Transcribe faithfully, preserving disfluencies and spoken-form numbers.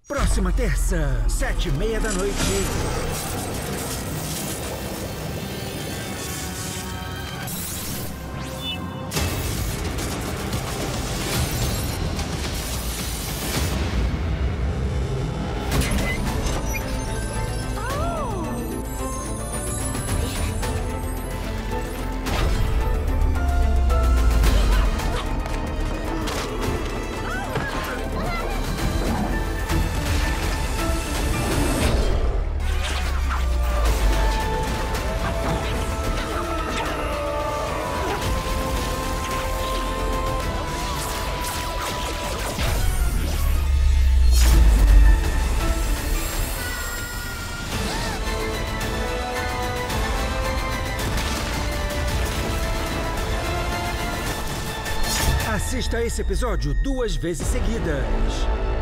Próxima terça, sete e meia da noite. Assista esse episódio duas vezes seguidas.